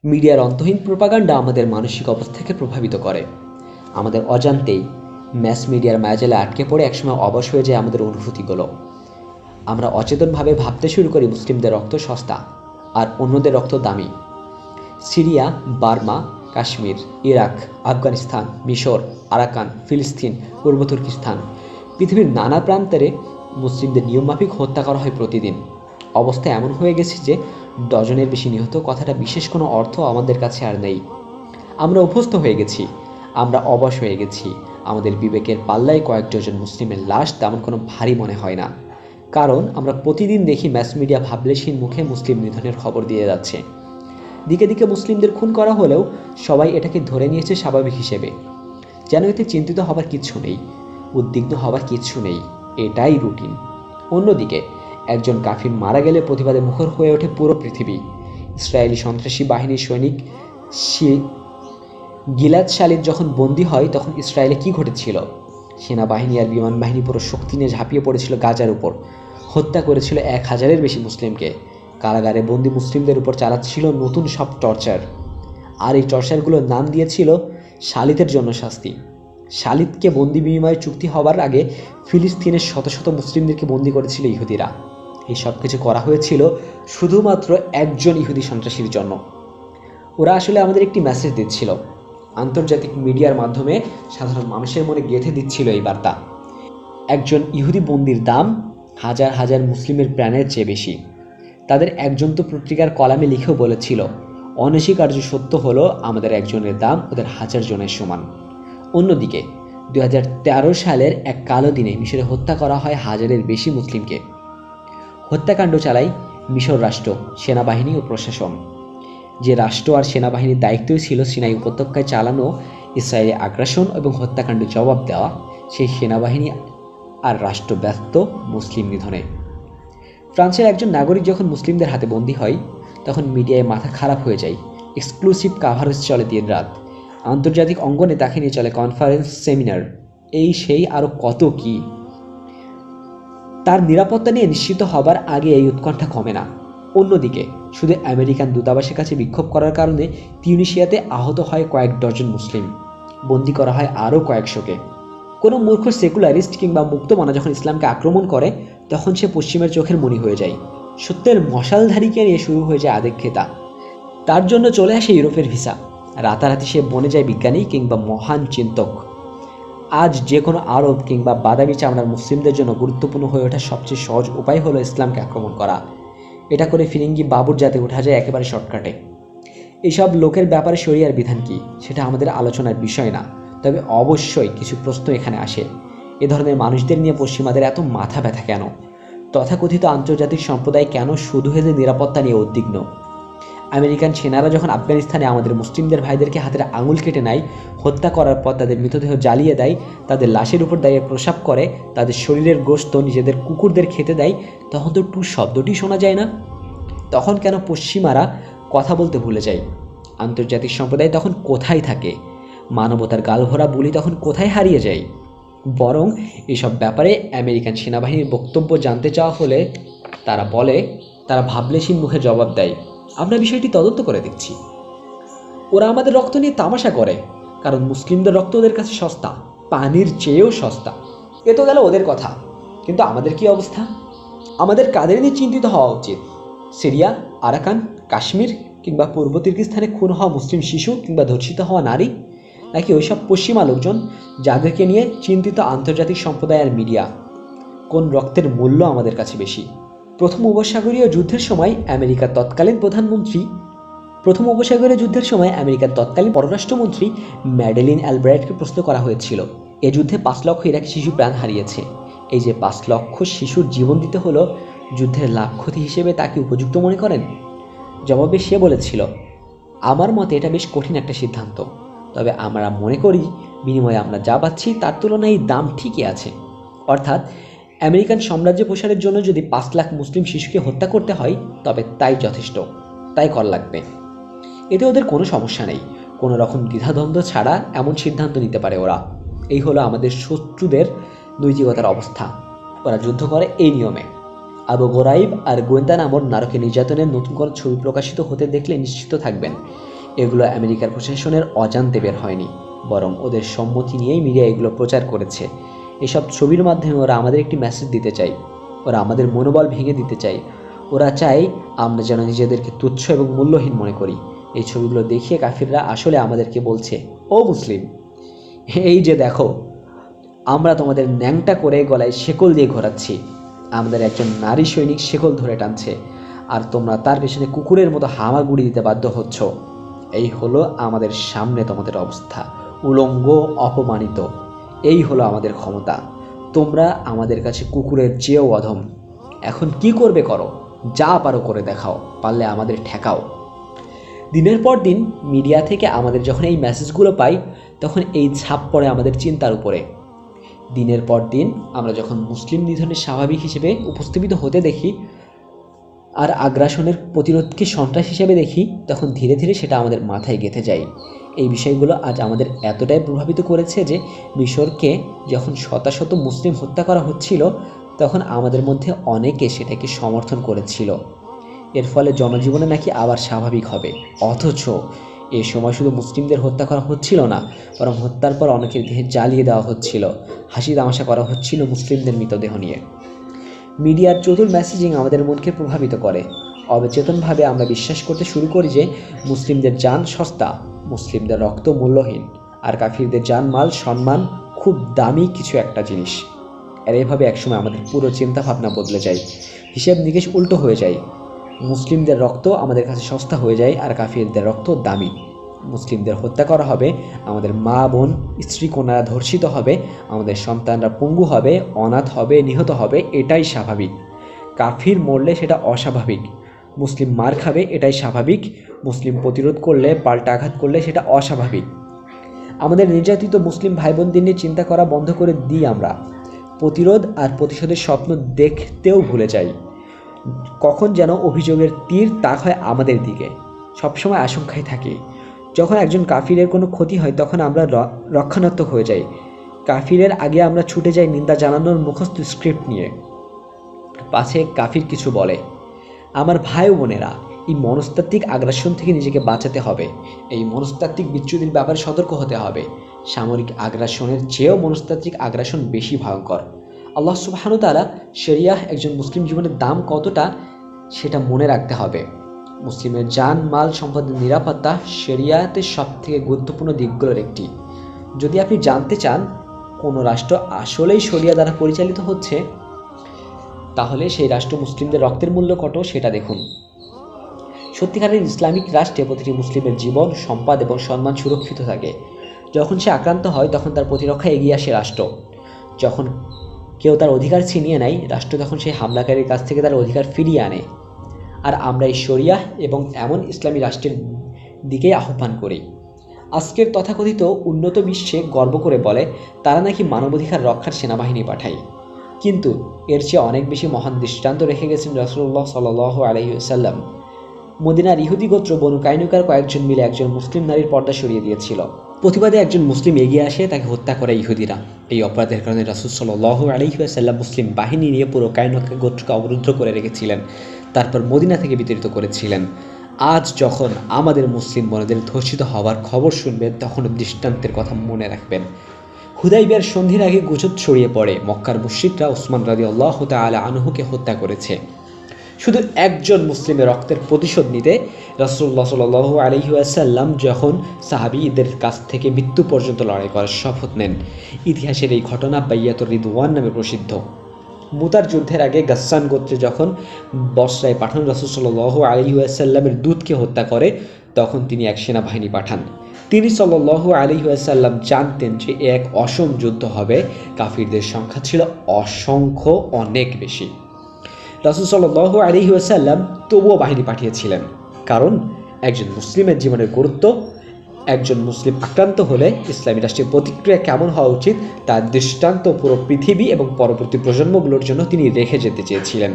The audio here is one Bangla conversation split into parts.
মিডিয়ার অন্তহীন প্রোপাগান্ডা আমাদের মানসিক অবস্থাকে প্রভাবিত করে। আমাদের অজান্তেই ম্যাস মিডিয়ার মায়াজালে আটকে পড়ে একসময় অবশ হয়ে যায় আমাদের অনুভূতিগুলো। আমরা অচেতনভাবে ভাবতে শুরু করি মুসলিমদের রক্ত সস্তা আর অন্যদের রক্ত দামি। Syria, Burma, Kashmir, Iraq, Afghanistan, মিশর, আরাকান, ফিলিস্তিন, পূর্ব তুর্কিস্তান, পৃথিবীর নানা প্রান্তে মুসলিমদের নিয়মমাফিক হত্যা করা হয় প্রতিদিন। অবস্থা এমন হয়ে গেছে যে ডজনের বেশি নিহত কথাটা বিশেষ কোনো অর্থ আমাদের কাছে আর নেই। আমরা অভ্যস্ত হয়ে গেছি, আমরা অবশ হয়ে গেছি। আমাদের বিবেকের পাল্লায় কয়েক ডজন মুসলিমের লাশ তেমন কোনো ভারী মনে হয় না, কারণ আমরা প্রতিদিন দেখি ম্যাস মিডিয়া ভাবলেশহীন মুখে মুসলিম নিধনের খবর দিয়ে যাচ্ছে। দিকে দিকে মুসলিমদের খুন করা হলেও সবাই এটাকে ধরে নিয়েছে স্বাভাবিক হিসেবে, যেন এতে চিন্তিত হবার কিচ্ছু নেই, উদ্বিগ্ন হবার কিচ্ছু নেই, এটাই রুটিন। অন্যদিকে একজন কাফির মারা গেলে প্রতিবাদে মুখর হয়ে ওঠে পুরো পৃথিবী। ইসরায়েলি সন্ত্রাসী বাহিনীর সৈনিক গিলাদ শালিদ যখন বন্দী হয় তখন ইসরায়েলে কি ঘটেছিল? সেনাবাহিনী আর বিমান বাহিনী পুরো শক্তি নিয়ে ঝাঁপিয়ে পড়েছিল গাজার উপর, হত্যা করেছিল 1000-এর বেশি মুসলিমকে। কারাগারে বন্দি মুসলিমদের উপর চালাচ্ছিল নতুন সব টর্চার, আর এই টর্চারগুলোর নাম দিয়েছিল শালিদের জন্য শাস্তি। শালিদকে বন্দি বিনিময় চুক্তি হবার আগে ফিলিস্তিনের শত শত মুসলিমদেরকে বন্দি করেছিল ইহুদিরা। এই সব কিছু করা হয়েছিল শুধুমাত্র একজন ইহুদি সন্ত্রাসীর জন্য। ওরা আসলে আমাদের একটি মেসেজ দিচ্ছিল, আন্তর্জাতিক মিডিয়ার মাধ্যমে সাধারণ মানুষের মনে গেঁথে দিচ্ছিল এই বার্তা, একজন ইহুদি বন্দির দাম হাজার হাজার মুসলিমের প্রাণের চেয়ে বেশি। তাদের একজন তো পত্রিকার কলামে লিখেও বলেছিল, অনস্বীকার্য সত্য হলো আমাদের একজনের দাম ওদের 1000 জনের সমান। অন্যদিকে 2013 সালের এক কালো দিনে মিশরে হত্যা করা হয় 1000-এর বেশি মুসলিমকে। হত্যাকাণ্ড চালায় মিশর রাষ্ট্র, সেনাবাহিনী ও প্রশাসন। যে রাষ্ট্র আর সেনাবাহিনীর দায়িত্বই ছিল সিনাই উপত্যকায় চালানো ইসরায়েলি আগ্রাসন এবং হত্যাকাণ্ডের জবাব দেওয়া, সেই সেনাবাহিনী আর রাষ্ট্র ব্যস্ত মুসলিম নিধনে। ফ্রান্সের একজন নাগরিক যখন মুসলিমদের হাতে বন্দী হয় তখন মিডিয়ায় মাথা খারাপ হয়ে যায়। এক্সক্লুসিভ কাভারেজ চলে দিন রাত, আন্তর্জাতিক অঙ্গনে তাকে নিয়ে চলে কনফারেন্স, সেমিনার, এই সেই আরও কত কি। তার নিরাপত্তা নিয়ে নিশ্চিত হবার আগে এই উৎকণ্ঠা কমে না। অন্যদিকে শুধু আমেরিকান দূতাবাসের কাছে বিক্ষোভ করার কারণে তিউনিসিয়াতে আহত হয় কয়েক ডজন মুসলিম, বন্দি করা হয় আরও কয়েকশোকে। কোনো মূর্খ সেকুলারিস্ট কিংবা মুক্তমনা যখন ইসলামকে আক্রমণ করে তখন সে পশ্চিমের চোখের মণি হয়ে যায়। সত্যের মশালধারীকে নিয়ে শুরু হয়ে যায় আদিক্ষেতা। তার জন্য চলে আসে ইউরোপের ভিসা, রাতারাতি সে বনে যায় বিজ্ঞানী কিংবা মহান চিন্তক। আজ যে কোনো আরব কিংবা বাদামি চামড়ার মুসলিমদের জন্য গুরুত্বপূর্ণ হয়ে ওঠা সবচেয়ে সহজ উপায় হলো ইসলামকে আক্রমণ করা। এটা করে ফিরিঙ্গি বাবুর জাতে ওঠা যায় একেবারে শর্টকাটে। এইসব লোকের ব্যাপারে শরিয়ার বিধান কি সেটা আমাদের আলোচনার বিষয় না, তবে অবশ্যই কিছু প্রশ্ন এখানে আসে। এ ধরনের মানুষদের নিয়ে পশ্চিমাদের এত মাথা ব্যথা কেন? তথাকথিত আন্তর্জাতিক সম্প্রদায় কেন শুধু এদের নিরাপত্তা নিয়ে উদ্বিগ্ন? আমেরিকান সেনারা যখন আফগানিস্তানে আমাদের মুসলিমদের ভাইদেরকে হাতের আঙুল কেটে নেয়, হত্যা করার পর তাদের মৃতদেহ জ্বালিয়ে দেয়, তাদের লাশের উপর দাঁড়িয়ে প্রসাব করে, তাদের শরীরের গোশত নিজেদের কুকুরদের খেতে দেয়, তখন তো টু শব্দটি শোনা যায় না। তখন কেন পশ্চিমারা কথা বলতে ভুলে যায়? আন্তর্জাতিক সম্প্রদায় তখন কোথায় থাকে? মানবতার গালভরা বুলি তখন কোথায় হারিয়ে যায়? বরং এসব ব্যাপারে আমেরিকান সেনাবাহিনীর বক্তব্য জানতে চাওয়া হলে তারা বলে, তারা ভাবলেশীন মুখে জবাব দেয়, আমরা বিষয়টি তদন্ত করে দেখছি। ওরা আমাদের রক্ত নিয়ে তামাশা করে, কারণ মুসলিমদের রক্ত ওদের কাছে সস্তা, পানির চেয়েও সস্তা। এ তো গেল ওদের কথা, কিন্তু আমাদের কি অবস্থা? আমাদের কাদের নিয়ে চিন্তিত হওয়া উচিত? সিরিয়া, আরাকান, কাশ্মীর কিংবা পূর্ব তুর্কিস্তানে খুন হওয়া মুসলিম শিশু কিংবা ধর্ষিত হওয়া নারী, নাকি ওইসব পশ্চিমা লোকজন যাদেরকে নিয়ে চিন্তিত আন্তর্জাতিক সম্প্রদায় আর মিডিয়া? কোন রক্তের মূল্য আমাদের কাছে বেশি? প্রথম উপসাগরীয় যুদ্ধের সময় আমেরিকার তৎকালীন পররাষ্ট্রমন্ত্রী ম্যাডেলিন অ্যালব্রাইটকে প্রশ্ন করা হয়েছিল, এ যুদ্ধে 5 লক্ষ ইরাকি শিশু প্রাণ হারিয়েছে, এই যে 5 লক্ষ শিশুর জীবন দিতে হলো, যুদ্ধের লাভ ক্ষতি হিসেবে তাকে উপযুক্ত মনে করেন? জবাবে সে বলেছিল, আমার মতে এটা বেশ কঠিন একটা সিদ্ধান্ত, তবে আমরা মনে করি বিনিময়ে আমরা যা পাচ্ছি তার তুলনায় এই দাম ঠিকই আছে। অর্থাৎ আমেরিকান সাম্রাজ্য প্রসারের জন্য যদি 5 লাখ মুসলিম শিশুকে হত্যা করতে হয় তবে তাই যথেষ্ট, তাই কর লাগবে। এতে ওদের কোনো সমস্যা নেই, কোনো রকম দ্বিধাদ্বন্দ্ব ছাড়া এমন সিদ্ধান্ত নিতে পারে ওরা। এই হলো আমাদের শত্রুদের নৈতিকতার অবস্থা, ওরা যুদ্ধ করে এই নিয়মে। আবু গোরাইব আর গোয়েন্দা নামর নারকে নির্যাতনের নতুন কোনো ছবি প্রকাশিত হতে দেখলে নিশ্চিত থাকবেন এগুলো আমেরিকার প্রশাসনের অজান্তে বের হয়নি, বরং ওদের সম্মতি নিয়েই মিডিয়া এগুলো প্রচার করেছে। এসব ছবির মাধ্যমে ওরা আমাদের একটি মেসেজ দিতে চায়, ওরা আমাদের মনোবল ভেঙে দিতে চায়। ওরা চায় আমরা যেন নিজেদেরকে তুচ্ছ এবং মূল্যহীন মনে করি। এই ছবিগুলো দেখিয়ে কাফিররা আসলে আমাদেরকে বলছে, ও মুসলিম, এই যে দেখো, আমরা তোমাদের ন্যাংটা করে গলায় শেকল দিয়ে ঘোরাচ্ছি, আমাদের একজন নারী সৈনিক শেকল ধরে টানছে, আর তোমরা তার পেছনে কুকুরের মতো হামাগুড়ি দিতে বাধ্য হচ্ছ। এই হলো আমাদের সামনে তোমাদের অবস্থা, উলঙ্গ, অপমানিত। এই হলো আমাদের ক্ষমতা। তোমরা আমাদের কাছে কুকুরের চেয়েও অধম। এখন কি করবে করো, যা পারো করে দেখাও, পারলে আমাদের ঠেকাও। দিনের পর দিন মিডিয়া থেকে আমাদের যখন এই মেসেজগুলো পাই, তখন এই ছাপ পড়ে আমাদের চিন্তার উপরে। দিনের পর দিন আমরা যখন মুসলিম নিধনের স্বাভাবিক হিসেবে উপস্থাপিত হতে দেখি আর আগ্রাসনের প্রতিরোধকে সন্ত্রাস হিসেবে দেখি, তখন ধীরে ধীরে সেটা আমাদের মাথায় গেঁথে যায়। এই বিষয়গুলো আজ আমাদের এতটাই প্রভাবিত করেছে যে মিশরকে যখন শত শত মুসলিম হত্যা করা হচ্ছিল, তখন আমাদের মধ্যে অনেকে সেটাকে সমর্থন করেছিল। এর ফলে জনজীবনে নাকি আবার স্বাভাবিক হবে। অথচ এ সময় শুধু মুসলিমদের হত্যা করা হচ্ছিল না, বরং হত্যার পর অনেকের দেহে জ্বালিয়ে দেওয়া হচ্ছিল, হাসি তামাশা করা হচ্ছিল মুসলিমদের মৃতদেহ নিয়ে। মিডিয়ার চতুর মেসেজিং আমাদের মনকে প্রভাবিত করে। অবচেতনভাবে আমরা বিশ্বাস করতে শুরু করি যে মুসলিমদের জান সস্তা, মুসলিমদের রক্ত মূল্যহীন, আর কাফিরদের জান, মাল, সম্মান খুব দামি কিছু একটা জিনিস। আর এভাবে একসময় আমাদের পুরো চিন্তাভাবনা বদলে যায়, হিসেব নিকেশ উল্টো হয়ে যায়। মুসলিমদের রক্ত আমাদের কাছে সস্তা হয়ে যায়, আর কাফিরদের রক্ত দামি। মুসলিমদের হত্যা করা হবে, আমাদের মা, বোন, স্ত্রী, কন্যারা ধর্ষিত হবে, আমাদের সন্তানরা পঙ্গু হবে, অনাথ হবে, নিহত হবে, এটাই স্বাভাবিক। কাফির মরলে সেটা অস্বাভাবিক। মুসলিম মার খাবে, এটাই স্বাভাবিক। মুসলিম প্রতিরোধ করলে, পাল্টা আঘাত করলে সেটা অস্বাভাবিক। আমাদের নির্যাতিত মুসলিম ভাই বোনদের নিয়ে চিন্তা করা বন্ধ করে দিই আমরা। প্রতিরোধ আর প্রতিশোধের স্বপ্ন দেখতেও ভুলে যাই। কখন যেন অভিযোগের তীর তাক হয় আমাদের দিকে, সবসময় আশঙ্কায় থাকি। যখন একজন কাফিরের কোনো ক্ষতি হয়, তখন আমরা রক্ষণাত্মক হয়ে যাই। কাফিরের আগে আমরা ছুটে যাই নিন্দা জানানোর মুখস্থ স্ক্রিপ্ট নিয়ে, পাছে কাফির কিছু বলে। আমার ভাই ও বোনেরা, এই মনস্তাত্ত্বিক আগ্রাসন থেকে নিজেকে বাঁচাতে হবে। এই মনস্তাত্ত্বিক বিচ্যুতির ব্যাপারে সতর্ক হতে হবে। সামরিক আগ্রাসনের চেয়েও মনস্তাত্ত্বিক আগ্রাসন বেশি ভয়ঙ্কর। আল্লাহ সুবহানাহু ওয়া তাআলা শরিয়াহ একজন মুসলিম জীবনের দাম কতটা সেটা মনে রাখতে হবে। মুসলিমের জান, মাল, সম্পদের নিরাপত্তা শরিয়াতের সবথেকে গুরুত্বপূর্ণ দিকগুলোর একটি। যদি আপনি জানতে চান কোনো রাষ্ট্র আসলেই শরিয়া দ্বারা পরিচালিত হচ্ছে, তাহলে সেই রাষ্ট্র মুসলিমদের রক্তের মূল্য কত সেটা দেখুন। সত্যিকারের ইসলামিক রাষ্ট্রে প্রতিটি মুসলিমের জীবন, সম্পদ এবং সম্মান সুরক্ষিত থাকে। যখন সে আক্রান্ত হয়, তখন তার প্রতিরক্ষায় এগিয়ে আসে রাষ্ট্র। যখন কেউ তার অধিকার ছিনিয়ে নেয়, রাষ্ট্র তখন সেই হামলাকারীর কাছ থেকে তার অধিকার ফিরিয়ে আনে। আর আমরা এই শরিয়াহ এবং এমন ইসলামী রাষ্ট্রের দিকেই আহ্বান করি। আজকের তথাকথিত উন্নত বিশ্বে গর্ব করে বলে তারা নাকি মানবাধিকার রক্ষার সেনাবাহিনী পাঠায়, কিন্তু এর চেয়ে অনেক বেশি মহান দৃষ্টান্ত রেখে গেছেন রাসূলুল্লাহ সাল্লাল্লাহু আলাইহি ওয়াসাল্লাম। মদিনার ইহুদি গোত্র বনু কাইনুকার কয়েকজন মিলে একজন মুসলিম নারীর পর্দা সরিয়ে দিয়েছিল। প্রতিবাদে একজন মুসলিম এগিয়ে আসে, তাকে হত্যা করে ইহুদিরা। এই অপরাধের কারণে রাসূল সাল্লাল্লাহু আলাইহি ওয়াসাল্লাম মুসলিম বাহিনী নিয়ে পুরো কাইনুকা গোত্রকে অবরুদ্ধ করে রেখেছিলেন, তারপর মদিনা থেকে বিতাড়িত করেছিলেন। আজ যখন আমাদের মুসলিম বোনেদের ধর্ষিত হওয়ার খবর শুনবেন, তখন দৃষ্টান্তের কথা মনে রাখবেন। হুদাইবিয়ার সন্ধির আগে গুজব ছড়িয়ে পড়ে মক্কার মুশরিকরা ওসমান রাদিয়াল্লাহু তাআলা আনহুকে হত্যা করেছে। শুধু একজন মুসলিমের রক্তের প্রতিশোধ নিতে রাসূলুল্লাহ সাল্লাল্লাহু আলাইহি ওয়াসাল্লাম যখন সাহাবীদের কাছ থেকে মৃত্যু পর্যন্ত লড়াই করার শপথ নেন। ইতিহাসের এই ঘটনা বাইয়াতুর রিদওয়ান নামে প্রসিদ্ধ। মুতার যুদ্ধের আগে গাসসান গোত্রে যখন বসরায় পাঠান রাসূল সাল্লাল্লাহু আলাইহি ওয়াসাল্লামের দূতকে হত্যা করে, তখন তিনি এক সেনাবাহিনী পাঠান। তিনি সাল্লাল্লাহু আলাইহি ওয়াসাল্লাম জানতেন যে এক অসম যুদ্ধ হবে। কাফিরদের সংখ্যা ছিল অসংখ্য, অনেক বেশি। রাসূল সাল্লাল্লাহু আলাইহি ওয়াসাল্লাম তবুও বাহিনী পাঠিয়েছিলেন, কারণ একজন মুসলিমের জীবনের গুরুত্ব, একজন মুসলিম আক্রান্ত হলে ইসলামী রাষ্ট্রের প্রতিক্রিয়া কেমন হওয়া উচিত তার দৃষ্টান্ত পুরো পৃথিবী এবং পরবর্তী প্রজন্মগুলোর জন্য তিনি রেখে যেতে চেয়েছিলেন।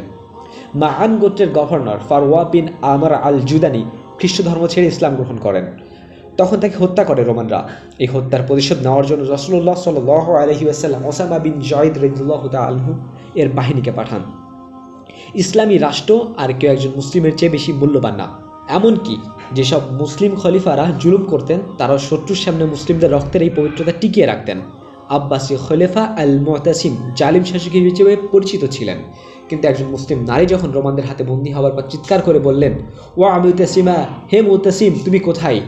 মাআন গোত্রের গভর্নর ফারওয়া বিন আমর আল জুদানি খ্রিস্ট ধর্ম ছেড়ে ইসলাম গ্রহণ করেন। তখন তাকে হত্যা করে রোমানরা। এই হত্যার প্রতিশোধ নেওয়ার জন্য রাসূলুল্লাহ সাল্লাল্লাহু আলাইহি ওয়াসাল্লাম ওসামা বিন যায়েদ রাদিয়াল্লাহু তাআলা আনহু এর বাহিনীকে পাঠান। ইসলামী রাষ্ট্র আর কেউ একজন মুসলিমের চেয়ে বেশি মূল্যবান না। এমনকি যেসব মুসলিম খলিফারা জুলুম করতেন তারা শত্রুর সামনে মুসলিমদের রক্তের এই পবিত্রতা টিকিয়ে রাখতেন। আব্বাসী খলিফা আল মুতাসিম জালিম শাসক হিসেবে পরিচিত ছিলেন, কিন্তু একজন মুসলিম নারী যখন রোমানদের হাতে বন্দী হওয়ার পর চিৎকার করে বললেন, ওয়া মুতাসিমা, হে মুতাসিম তুমি কোথায়,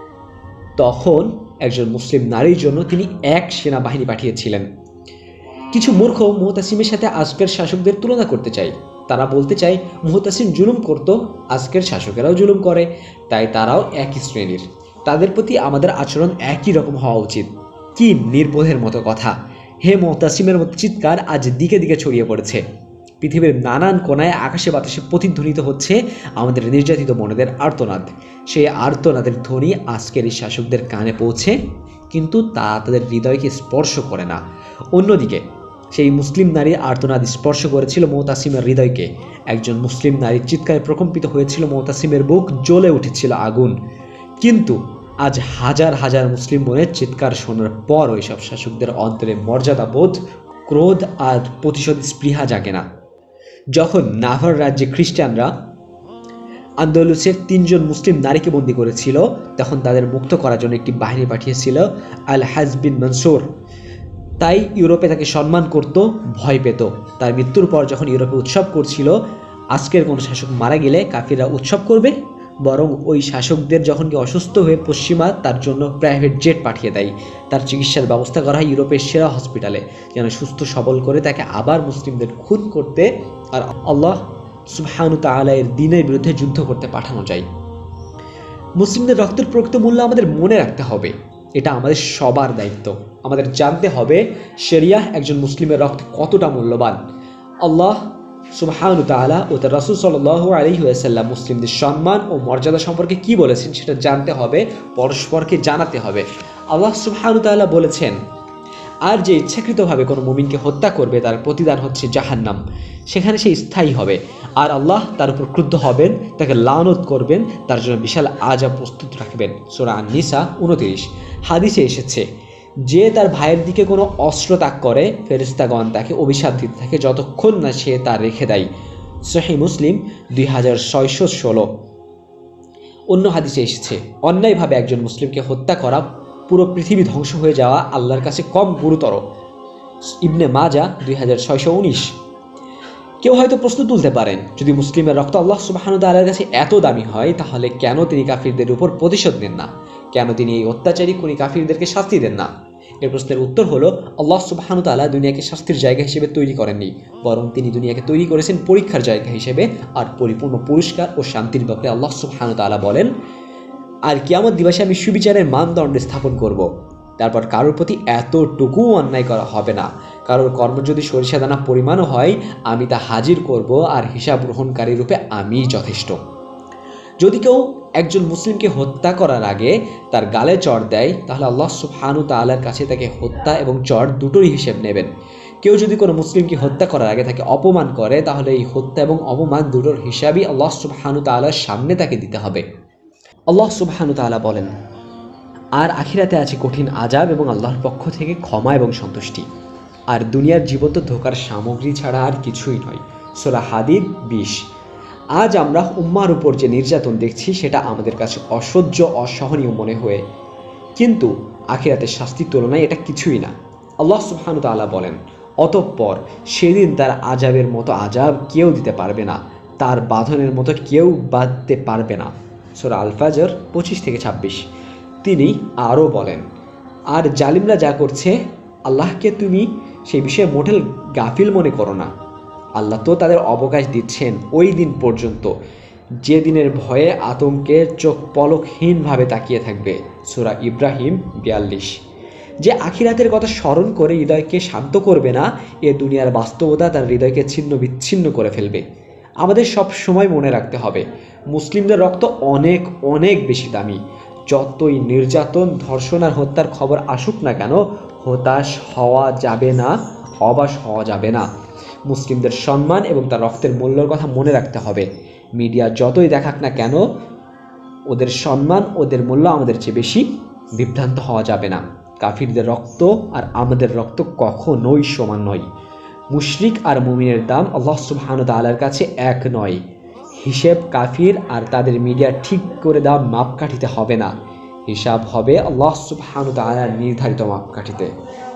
তখন একজন মুসলিম নারীর জন্য তিনি এক সেনাবাহিনী পাঠিয়েছিলেন। কিছু মূর্খ মুতাসিমের সাথে আজকের শাসকদের তুলনা করতে চায়। তারা বলতে চায় মুতাসিম জুলুম করত, আজকের শাসকেরাও জুলুম করে, তাই তারাও একই শ্রেণীর, তাদের প্রতি আমাদের আচরণ একই রকম হওয়া উচিত। কি নির্বোধের মতো কথা! হে মুতাসিমের মতো চিৎকার আজ দিকে দিকে ছড়িয়ে পড়েছে। পৃথিবীর নানান কোনায় আকাশে বাতাসে প্রতিধ্বনিত হচ্ছে আমাদের নির্যাতিত মনেদের আর্তনাদ। সেই আর্তনাদের ধ্বনি আজকের এই শাসকদের কানে পৌঁছে, কিন্তু তা তাদের হৃদয়কে স্পর্শ করে না। অন্যদিকে সেই মুসলিম নারীর আর্তনাদ স্পর্শ করেছিল মুতাসিমের হৃদয়কে। একজন মুসলিম নারীর চিৎকারে প্রকম্পিত হয়েছিল মুতাসিমের বুক, জ্বলে উঠেছিল আগুন। কিন্তু আজ হাজার হাজার মুসলিম বোনের চিৎকার শোনার পর ওইসব শাসকদের অন্তরে মর্যাদাবোধ, ক্রোধ আর প্রতিশোধ স্পৃহা জাগে না। যখন নাভার রাজ্যে খ্রিস্টানরা আন্দালুসের 3 জন মুসলিম নারীকে বন্দী করেছিল, তখন তাদের মুক্ত করার জন্য একটি বাহিনী পাঠিয়েছিল আল হাজ বিন মনসুর। তাই ইউরোপে তাকে সম্মান করত, ভয় পেত। তার মৃত্যুর পর যখন ইউরোপে উৎসব করছিল, আজকের কোনো শাসক মারা গেলে কাফিররা উৎসব করবে, বরং ওই শাসকদের যখন কি অসুস্থ হয়ে পশ্চিমা তার জন্য প্রাইভেট জেট পাঠিয়ে দেয়। তার চিকিৎসার ব্যবস্থা করা হয় ইউরোপের সেরা হসপিটালে, যেন সুস্থ সবল করে তাকে আবার মুসলিমদের খুন করতে আর আল্লাহ সুবহানাহু ওয়া তাআলা এর দ্বীনের বিরুদ্ধে যুদ্ধ করতে পাঠানো যায়। মুসলিমদের রক্তের প্রকৃত মূল্য আমাদের মনে রাখতে হবে, এটা আমাদের সবার দায়িত্ব। আমাদের জানতে হবে শরিয়াহ একজন মুসলিমের রক্ত কতটা মূল্যবান। আল্লাহ সুবহানাহু ওয়া তাআলা ও তার রাসূল সাল্লাল্লাহু আলাইহি ওয়াসাল্লাম মুসলিমদের সম্মান ও মর্যাদা সম্পর্কে কি বলেছেন সেটা জানতে হবে, পরস্পরকে জানাতে হবে। আল্লাহ সুবহানাহু ওয়া তাআলা বলেছেন, আর যে ইচ্ছাকৃতভাবে কোনো মুমিনকে হত্যা করবে তার প্রতিদান হচ্ছে জাহান্নাম, সেখানে সে স্থায়ী হবে, আর আল্লাহ তার উপর ক্রুদ্ধ হবেন, তাকে লানত করবেন, তার জন্য বিশাল আযাব প্রস্তুত রাখবেন। সূরা আন-নিসা 29। হাদিসে এসেছে, যে তার ভাইয়ের দিকে কোনো অস্ত্র তাক করে ফেরেশতাগণ তাকে অভিশাপ দিতে থাকে যতক্ষণ না সে তা রেখে দেয়। সহিহ মুসলিম 2616। অন্য হাদিসে এসেছে, অন্যায়ভাবে একজন মুসলিমকে হত্যা করা পুরো পৃথিবী ধ্বংস হয়ে যাওয়া আল্লাহর কাছে কম গুরুতর। ইবনে মাজা 2619। কেউ হয়তো প্রশ্ন তুলতে পারেন, যদি মুসলিমের রক্ত আল্লাহ সুবহানাহু ওয়া তাআলার কাছে এত দামি হয়, তাহলে কেন তিনি কাফিরদের উপর প্রতিশোধ নেন না? কেন তিনি এই অত্যাচারী খুনি কাফিরদেরকে শাস্তি দেন না? এর প্রশ্নের উত্তর হলো, আল্লাহ সুবহানাহু ওয়া তাআলা দুনিয়াকে শাস্তির জায়গা হিসেবে তৈরি করেননি, বরং তিনি দুনিয়াকে তৈরি করেছেন পরীক্ষার জায়গা হিসেবে আর পরিপূর্ণ পুরস্কার ও শান্তির ব্যাপারে আল্লাহ সুবহানাহু ওয়া তাআলা বলেন, আর কিয়ামত দিবসে আমি সুবিচারের মানদণ্ড স্থাপন করব। তারপর কারোর প্রতি এতটুকু অন্যায় করা হবে না। কারোর কর্ম যদি সরিষা দানা পরিমাণও হয়, আমি তা হাজির করব, আর হিসাব গ্রহণকারী রূপে আমিই যথেষ্ট। যদি কেউ একজন মুসলিমকে হত্যা করার আগে তার গালে চড় দেয়, তাহলে আল্লাহ সুবহানাহু ওয়া তাআলার কাছে তাকে হত্যা এবং চড় দুটোরই হিসেব নেবেন। কেউ যদি কোনো মুসলিমকে হত্যা করার আগে তাকে অপমান করে, তাহলে এই হত্যা এবং অপমান দুটোর হিসাবই আল্লাহ সুবহানাহু ওয়া তাআলার সামনে তাকে দিতে হবে। আল্লাহ সুবহানাহু ওয়া তাআলা বলেন, আর আখিরাতে আছে কঠিন আযাব এবং আল্লাহর পক্ষ থেকে ক্ষমা এবং সন্তুষ্টি। আর দুনিয়ার জীবন তো ধোঁকার সামগ্রী ছাড়া আর কিছুই নয়। সূরা হাদীদ 20। আজ আমরা উম্মার উপর যে নির্যাতন দেখছি সেটা আমাদের কাছে অসহ্য, অসহনীয় মনে হয়ে, কিন্তু আখিরাতের শাস্তির তুলনায় এটা কিছুই না। আল্লাহ সুবহানাহু ওয়া তাআলা বলেন, অতঃপর সেদিন তার আযাবের মতো আযাব কেউ দিতে পারবে না, তার বাঁধনের মতো কেউ বাঁধতে পারবে না। সূরা আল ফাজর 25-26। তিনি আরও বলেন, আর জালিমরা যা করছে আল্লাহকে তুমি সেই বিষয়ে মোটেল গাফিল মনে করো না। আল্লাহ তো তাদের অবকাশ দিচ্ছেন ওই দিন পর্যন্ত, যে দিনের ভয়ে আতঙ্কে চোখ পলকহীনভাবে তাকিয়ে থাকবে। সূরা ইব্রাহিম 42। যে আখিরাতের কথা স্মরণ করে হৃদয়কে শান্ত করবে না, এ দুনিয়ার বাস্তবতা তার হৃদয়কে ছিন্ন বিচ্ছিন্ন করে ফেলবে। আমাদের সব সময় মনে রাখতে হবে, মুসলিমদের রক্ত অনেক অনেক বেশি দামি। যতই নির্যাতন, ধর্ষণ আর হত্যার খবর আসুক না কেন, হতাশ হওয়া যাবে না, অবাস হওয়া যাবে না। মুসলিমদের সম্মান এবং তার রক্তের মূল্যের কথা মনে রাখতে হবে। মিডিয়া যতই দেখাক না কেন, ওদের সম্মান, ওদের মূল্য আমাদের চেয়ে বেশি। বিভ্রান্ত হওয়া যাবে না। কাফিরদের রক্ত আর আমাদের রক্ত কখনোই সমান নয়। মুশরিক আর মুমিনের দাম আল্লাহ সুবহানাহু ওয়া তাআলার কাছে এক নয়। হিসেব কাফির আর তাদের মিডিয়া ঠিক করে দেওয়া মাপকাঠিতে হবে না, হিসাব হবে আল্লাহ সুবহানাহু ওয়া তাআলার নির্ধারিত মাপকাঠিতে।